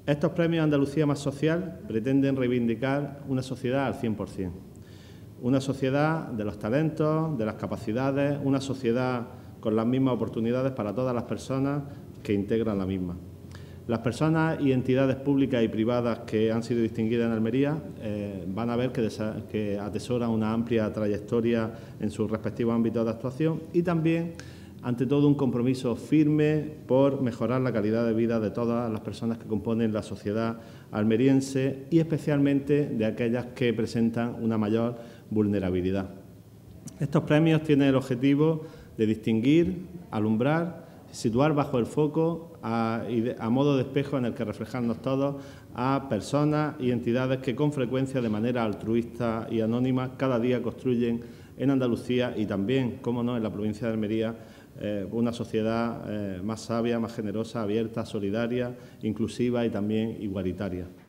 Estos premios Andalucía Más Social pretenden reivindicar una sociedad al 100%. Una sociedad de los talentos, de las capacidades, una sociedad con las mismas oportunidades para todas las personas que integran la misma. Las personas y entidades públicas y privadas que han sido distinguidas en Almería van a ver que atesoran una amplia trayectoria en sus respectivos ámbitos de actuación y también, ante todo, un compromiso firme por mejorar la calidad de vida de todas las personas que componen la sociedad almeriense y especialmente de aquellas que presentan una mayor vulnerabilidad. Estos premios tienen el objetivo de distinguir, alumbrar, situar bajo el foco a modo de espejo en el que reflejarnos todos a personas y entidades que con frecuencia, de manera altruista y anónima, cada día construyen en Andalucía y también, cómo no, en la provincia de Almería, una sociedad más sabia, más generosa, abierta, solidaria, inclusiva y también igualitaria.